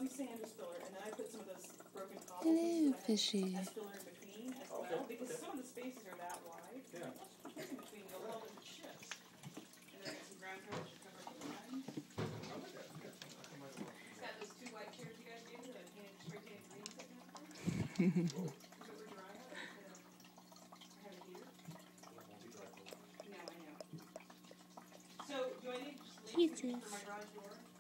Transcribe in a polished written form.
some sand as filler, and then I put some of those broken cobble Hello, pieces fishy. as filler in between as well, because some of the spaces are that wide. Yeah. In between, they'll help as it shifts. And then I got some ground cover to cover up the line. I like that. Yeah. It's got those 2 white chairs you guys gave me that I painted spray painted green sitting out there. Whoa. So we're drying out. I have it here. No, I know. So do I need just leave for my garage door?